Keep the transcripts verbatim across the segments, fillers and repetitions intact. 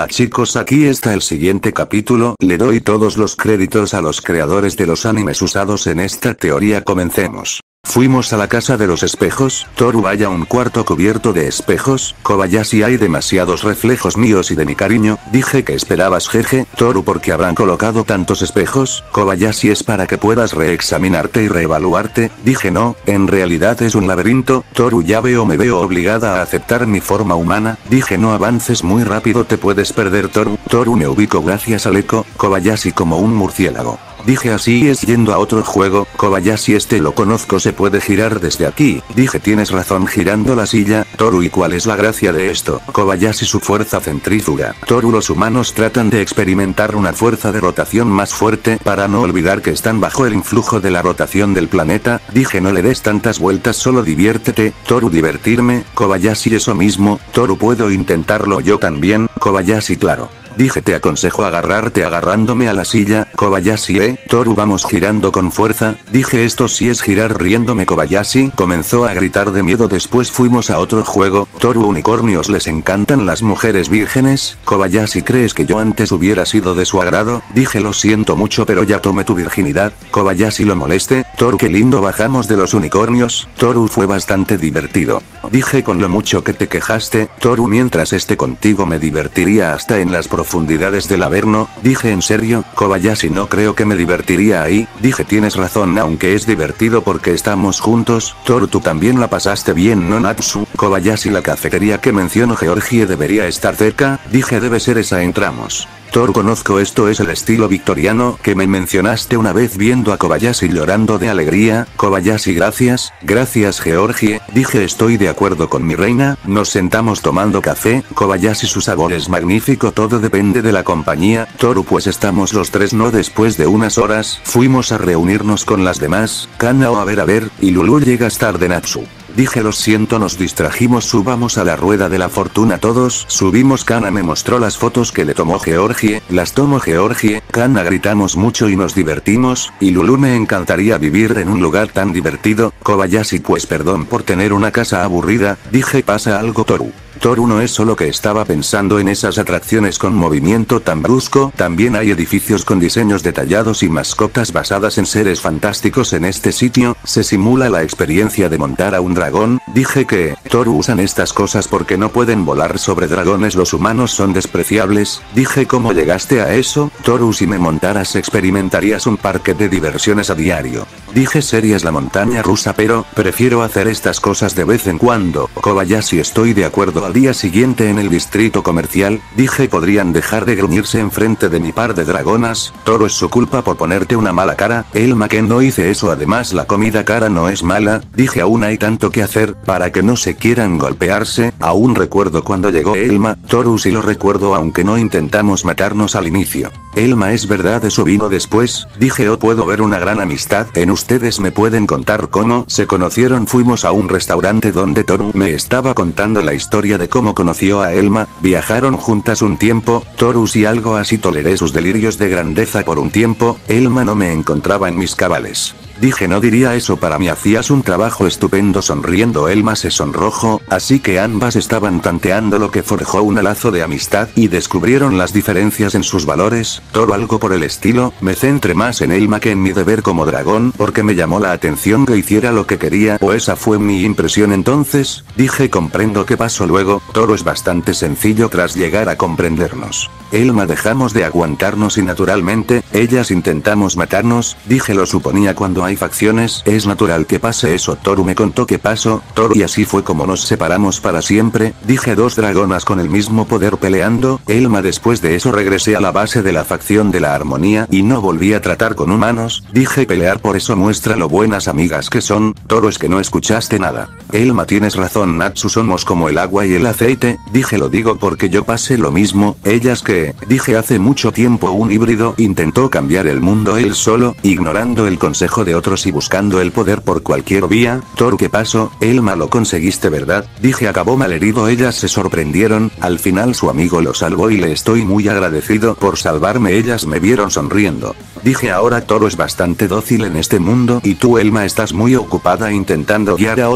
Hola chicos, aquí está el siguiente capítulo, le doy todos los créditos a los creadores de los animes usados en esta teoría. Comencemos. Fuimos a la casa de los espejos, Toru vaya un cuarto cubierto de espejos, Kobayashi hay demasiados reflejos míos y de mi cariño, dije que esperabas jeje, Toru porque habrán colocado tantos espejos, Kobayashi es para que puedas reexaminarte y reevaluarte, dije no, en realidad es un laberinto, Toru ya veo me veo obligada a aceptar mi forma humana, dije no avances muy rápido te puedes perder Toru, Toru me ubico gracias al eco, Kobayashi como un murciélago. Dije así es yendo a otro juego, Kobayashi este lo conozco se puede girar desde aquí, dije tienes razón girando la silla, Toru y cuál es la gracia de esto, Kobayashi su fuerza centrífuga, Toru los humanos tratan de experimentar una fuerza de rotación más fuerte para no olvidar que están bajo el influjo de la rotación del planeta, dije no le des tantas vueltas solo diviértete, Toru divertirme, Kobayashi eso mismo, Toru puedo intentarlo yo también, Kobayashi claro. Dije te aconsejo agarrarte agarrándome a la silla, Kobayashi eh, Toru vamos girando con fuerza, dije esto sí es girar riéndome Kobayashi comenzó a gritar de miedo después fuimos a otro juego, Toru unicornios les encantan las mujeres vírgenes, Kobayashi crees que yo antes hubiera sido de su agrado, dije lo siento mucho pero ya tomé tu virginidad, Kobayashi lo moleste, Toru qué lindo bajamos de los unicornios, Toru fue bastante divertido, dije con lo mucho que te quejaste, Toru mientras esté contigo me divertiría hasta en las profundidades del Averno, dije en serio, Kobayashi no creo que me divertiría ahí, dije tienes razón aunque es divertido porque estamos juntos, Toru tú también la pasaste bien no Natsu, Kobayashi la cafetería que menciono Georgie debería estar cerca, dije debe ser esa entramos. Toru conozco esto es el estilo victoriano que me mencionaste una vez viendo a Kobayashi llorando de alegría, Kobayashi gracias, gracias Georgie, dije estoy de acuerdo con mi reina, nos sentamos tomando café, Kobayashi su sabor es magnífico todo depende de la compañía, Toru pues estamos los tres no después de unas horas, fuimos a reunirnos con las demás, Kanao a ver a ver, y Lulu llegas tarde Natsu. Dije lo siento nos distrajimos subamos a la rueda de la fortuna todos subimos Kana me mostró las fotos que le tomó Georgie, las tomó Georgie, Kana gritamos mucho y nos divertimos, y Lulu me encantaría vivir en un lugar tan divertido, Kobayashi pues perdón por tener una casa aburrida, dije pasa algo Toru. Toru no es solo que estaba pensando en esas atracciones con movimiento tan brusco, también hay edificios con diseños detallados y mascotas basadas en seres fantásticos en este sitio, se simula la experiencia de montar a un dragón, dije que, Toru usan estas cosas porque no pueden volar sobre dragones los humanos son despreciables, dije ¿cómo llegaste a eso? Toru si me montaras experimentarías un parque de diversiones a diario. Dije series la montaña rusa pero, prefiero hacer estas cosas de vez en cuando, Kobayashi estoy de acuerdo al día siguiente en el distrito comercial, dije podrían dejar de gruñirse enfrente de mi par de dragonas, Toru es su culpa por ponerte una mala cara, Elma que no hice eso además la comida cara no es mala, dije aún hay tanto que hacer, para que no se quieran golpearse, aún recuerdo cuando llegó Elma, Toru sí lo recuerdo aunque no intentamos matarnos al inicio. Elma es verdad eso vino después, dije oh puedo ver una gran amistad en ustedes me pueden contar cómo se conocieron fuimos a un restaurante donde Toru me estaba contando la historia de cómo conoció a Elma, viajaron juntas un tiempo, Toru si algo así toleré sus delirios de grandeza por un tiempo, Elma no me encontraba en mis cabales. Dije no diría eso para mí hacías un trabajo estupendo sonriendo Elma se sonrojó, así que ambas estaban tanteando lo que forjó un lazo de amistad y descubrieron las diferencias en sus valores, todo algo por el estilo, me centré más en Elma que en mi deber como dragón porque me llamó la atención que hiciera lo que quería o esa fue mi impresión entonces, dije comprendo qué pasó luego, todo es bastante sencillo tras llegar a comprendernos. Elma dejamos de aguantarnos y naturalmente, ellas intentamos matarnos, dije lo suponía cuando hay facciones, es natural que pase eso Toru me contó qué pasó, Toru y así fue como nos separamos para siempre, dije dos dragonas con el mismo poder peleando, Elma después de eso regresé a la base de la facción de la armonía y no volví a tratar con humanos, dije pelear por eso muestra lo buenas amigas que son, Toru es que no escuchaste nada. Elma tienes razón Natsu somos como el agua y el aceite, dije lo digo porque yo pasé lo mismo, ellas que, dije hace mucho tiempo un híbrido intentó cambiar el mundo él solo, ignorando el consejo de otros y buscando el poder por cualquier vía, Toru ¿qué pasó? Elma lo conseguiste verdad, dije acabó malherido ellas se sorprendieron, al final su amigo lo salvó y le estoy muy agradecido por salvarme ellas me vieron sonriendo. Dije ahora Toru es bastante dócil en este mundo y tú Elma estás muy ocupada intentando guiar a otros en el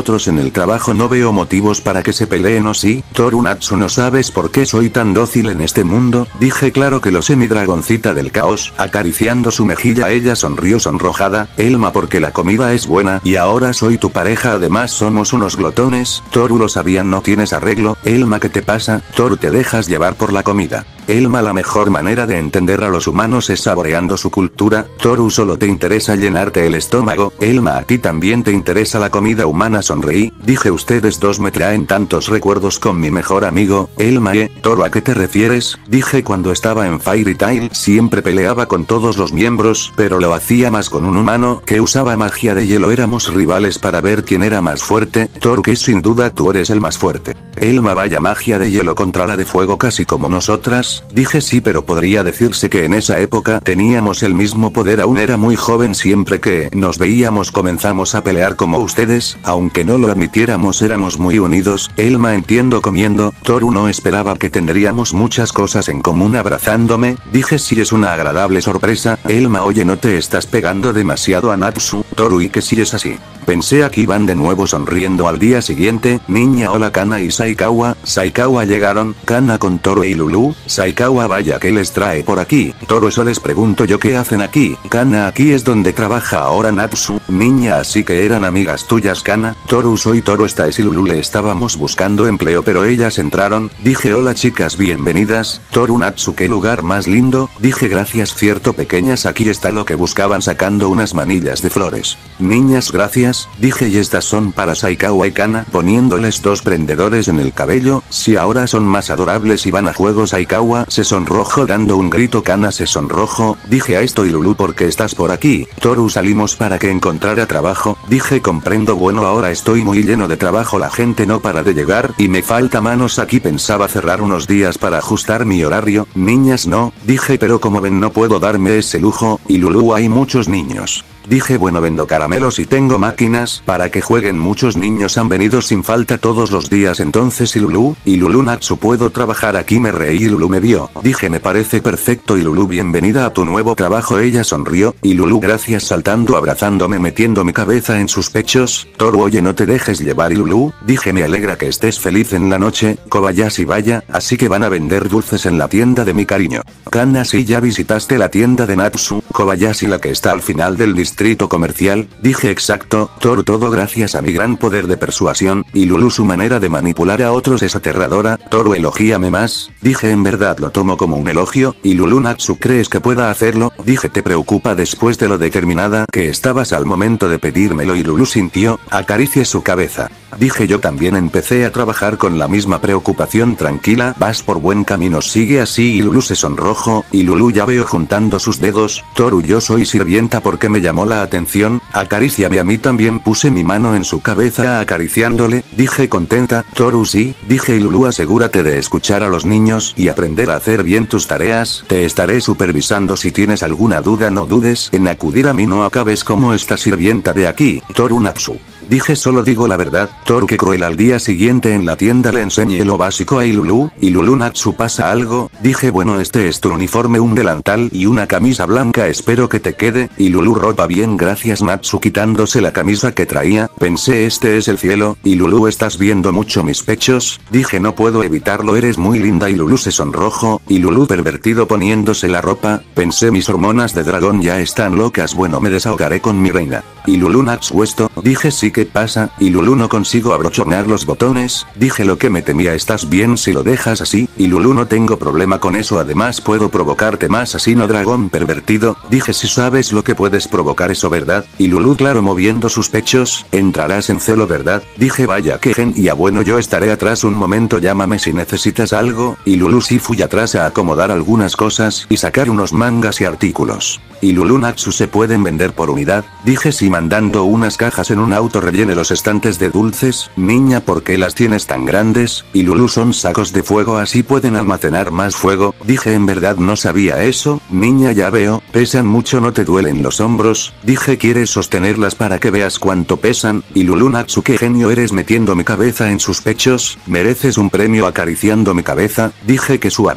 el trabajo no veo motivos para que se peleen o sí. Toru Natsu, ¿no sabes por qué soy tan dócil en este mundo? Dije claro que lo sé, mi dragoncita del caos. Acariciando su mejilla ella sonrió sonrojada. Elma, porque la comida es buena y ahora soy tu pareja, además somos unos glotones. Toru, lo sabían, no tienes arreglo. Elma, ¿qué te pasa? Toru, te dejas llevar por la comida. Elma, la mejor manera de entender a los humanos es saboreando su cultura. Toru, solo te interesa llenarte el estómago. Elma, a ti también te interesa la comida humana, sonreí. Dije ustedes dos me traen tantos recuerdos con mi mejor amigo. Elma, ¿eh? Toru, ¿a qué te refieres? Dije cuando estaba en Fairy Tail siempre peleaba con todos los miembros, pero lo hacía más con un humano que usaba magia de hielo. Éramos rivales para ver quién era más fuerte. Toru, que sin duda tú eres el más fuerte. Elma, vaya magia de hielo contra la de fuego casi como nosotras. Dije sí, pero podría decirse que en esa época teníamos el mismo poder, aún era muy joven, siempre que nos veíamos comenzamos a pelear como ustedes, aunque no lo admitiéramos éramos muy unidos. Elma, entiendo, comiendo. Toru, no esperaba que tendríamos muchas cosas en común abrazándome. Dije sí, es una agradable sorpresa. Elma, oye, no te estás pegando demasiado a Natsu. Toru, y que si es así. Pensé aquí van de nuevo sonriendo. Al día siguiente, niña, hola Kana y Saikawa. Saikawa llegaron, Kana con Toru y Lulu. Saikawa, vaya, ¿qué les trae por aquí? Toru, eso les pregunto yo, ¿qué hacen aquí? Kana, aquí es donde trabaja ahora Natsu. Niña, así que eran amigas tuyas, Kana. Toru, soy Toru, esta es y Lulu, le estábamos buscando empleo pero ellas entraron. Dije hola chicas, bienvenidas. Toru, Natsu, qué lugar más lindo. Dije gracias, cierto pequeñas, aquí está lo que buscaban, sacando unas manillas de flores. Niñas, gracias. Dije y estas son para Saikawa y Kana, poniéndoles dos prendedores en el cabello. Si ahora son más adorables y van a juego. Saikawa se sonrojó dando un grito. Kana se sonrojó. Dije a esto y Lulu, ¿por qué estás por aquí? Toru, salimos para que encontrara trabajo. Dije comprendo, bueno ahora estoy muy lleno de trabajo, la gente no para de llegar y me falta manos aquí, pensaba cerrar unos días para ajustar mi horario. Niñas no, dije, pero como ven no puedo darme ese lujo, y Lulu, hay muchos niños. Dije bueno, vendo caramelos y tengo máquinas para que jueguen, muchos niños han venido sin falta todos los días, entonces y Lulu, y Lulu, Natsu, ¿puedo trabajar aquí? Me reí y Lulu me vio. Dije me parece perfecto y Lulu, bienvenida a tu nuevo trabajo. Ella sonrió, y Lulu gracias, saltando, abrazándome, metiendo mi cabeza en sus pechos. Toru, oye, no te dejes llevar y Lulu, dije me alegra que estés feliz en la noche. Kobayashi, vaya, así que van a vender dulces en la tienda de mi cariño. Kana, sí, ya visitaste la tienda de Natsu. Kobayashi, la que está al final del distrito comercial. Dije exacto. Toru, todo gracias a mi gran poder de persuasión, y Lulu, su manera de manipular a otros es aterradora. Toru, elogíame más. Dije en verdad lo tomo como un elogio, y Lulu, Natsu, ¿crees que pueda hacerlo? Dije te preocupa después de lo determinada que estabas al momento de pedírmelo, y Lulu sintió, acaricie su cabeza. Dije yo también empecé a trabajar con la misma preocupación. Tranquila, vas por buen camino, sigue así, y Lulu se sonrojó, y Lulu ya veo juntando sus dedos. Toru, yo soy sirvienta porque me llamó la atención, acaríciame a mí también, puse mi mano en su cabeza acariciándole. Dije contenta. Toru, sí, dije, y Lulu, asegúrate de escuchar a los niños y aprender a hacer bien tus tareas, te estaré supervisando, si tienes alguna duda no dudes en acudir a mí, no acabes como esta sirvienta de aquí. Toru, Natsu. Dije solo digo la verdad. Toru, qué cruel. Al día siguiente en la tienda le enseñé lo básico a Lulu, y Lulu, Natsu, ¿pasa algo? Dije bueno, este es tu uniforme, un delantal y una camisa blanca, espero que te quede, y Lulu, ropa bien gracias. Natsu quitándose la camisa que traía, pensé este es el cielo, y Lulu, ¿estás viendo mucho mis pechos? Dije no puedo evitarlo, eres muy linda, y Lulu se sonrojó, y Lulu pervertido poniéndose la ropa, pensé mis hormonas de dragón ya están locas, bueno me desahogaré con mi reina. Y Lulu, Natsu, esto, dije sí, ¿qué pasa? Y Lulu, no consigo abrochonar los botones. Dije lo que me temía, estás bien si lo dejas así, y Lulu, no tengo problema con eso, además puedo provocarte más así, no dragón pervertido. Dije si sabes lo que puedes provocar eso, ¿verdad? Y Lulu, claro, moviendo sus pechos, entrarás en celo, ¿verdad? Dije vaya que genial, bueno yo estaré atrás un momento, llámame si necesitas algo, y Lulu, sí, fui atrás a acomodar algunas cosas y sacar unos mangas y artículos. Y Lulu, Natsu, ¿se pueden vender por unidad? Dije sí, mandando unas cajas en un auto, rellene los estantes de dulces. Niña, ¿por qué las tienes tan grandes? Y Lulu, son sacos de fuego, así pueden almacenar más fuego. Dije en verdad no sabía eso. Niña, ya veo, pesan mucho, ¿no te duelen los hombros? Dije ¿quieres sostenerlas para que veas cuánto pesan? Y Lulu, Natsu, qué genio eres metiendo mi cabeza en sus pechos, mereces un premio acariciando mi cabeza. Dije que suaves.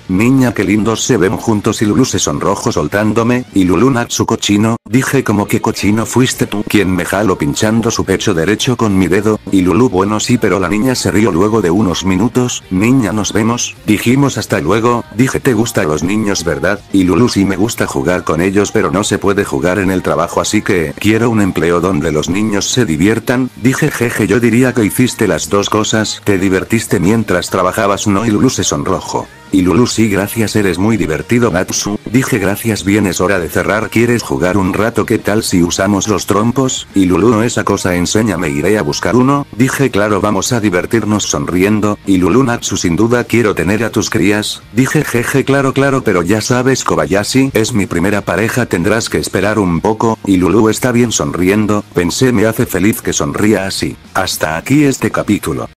niña qué lindos se ven juntos y Lulu se sonrojo soltándome, y Lulu Natsu cochino, dije como que cochino fuiste tú quien me jaló pinchando su pecho derecho con mi dedo, y Lulu bueno sí pero la niña se rió luego de unos minutos, niña nos vemos, dijimos hasta luego, dije te gustan los niños verdad, y Lulu sí me gusta jugar con ellos pero no se puede jugar en el trabajo así que quiero un empleo donde los niños se diviertan, dije jeje yo diría que hiciste las dos cosas, te divertiste mientras trabajabas no y Lulu se sonrojó. Y Lulu sí gracias eres muy divertido Natsu, dije gracias bien es hora de cerrar ¿quieres jugar un rato qué tal si usamos los trompos? Y Lulu no esa cosa enséñame iré a buscar uno, dije claro vamos a divertirnos sonriendo, y Lulu Natsu sin duda quiero tener a tus crías, dije jeje claro claro pero ya sabes Kobayashi es mi primera pareja tendrás que esperar un poco, y Lulu está bien sonriendo, pensé me hace feliz que sonría así. Hasta aquí este capítulo.